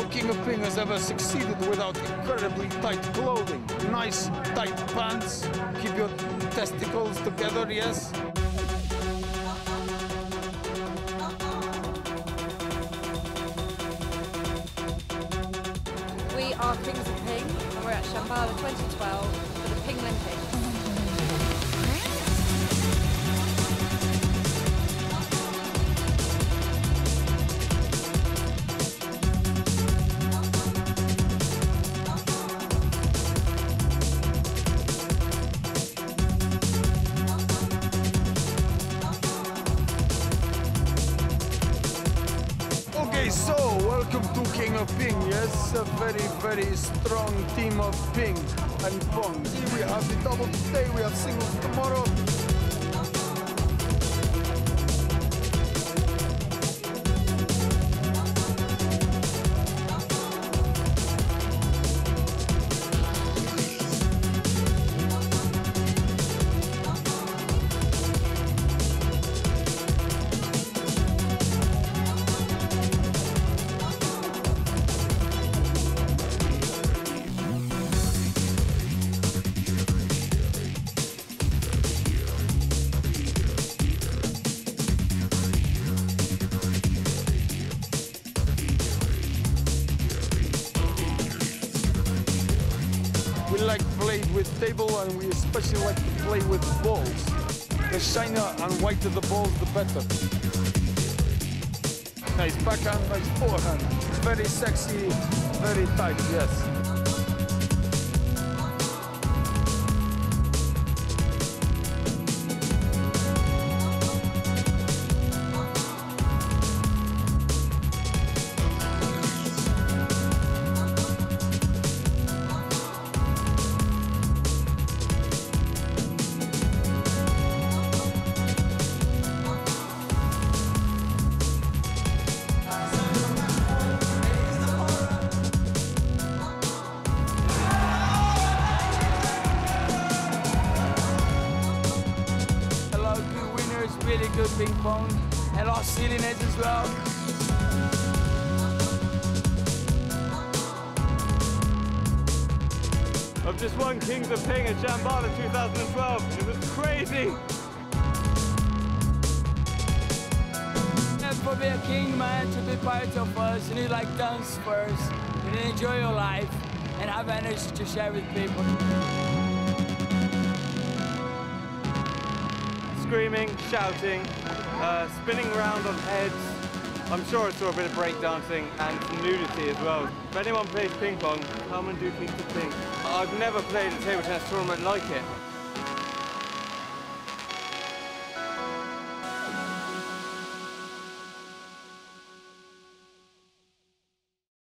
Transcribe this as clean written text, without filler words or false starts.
King of Ping has ever succeeded without incredibly tight clothing. Nice, tight pants, keep your testicles together, yes? We are Kings of Ping, and we're at Shambala 2012 for the Ping Olympics. So, welcome to King of Ping, yes, a very, very strong team of Ping and Pong. See, we have the double today, we have singles tomorrow. We like to play with table, and we especially like to play with balls. The shinier and whiter the balls, the better. Nice backhand, nice forehand. Very sexy, very tight, yes. Really good ping pong, and a lot of silliness as well. I've just won Kings of Ping at Shambala 2012. It was crazy. And for being a king, man, to be part of us, you need like dance first. You need to enjoy your life and have energy to share with people. Screaming, shouting, spinning around on heads. I'm sure it's a bit of breakdancing and some nudity as well. If anyone plays ping pong, come and do Kings of Ping. I've never played a table tennis tournament like it.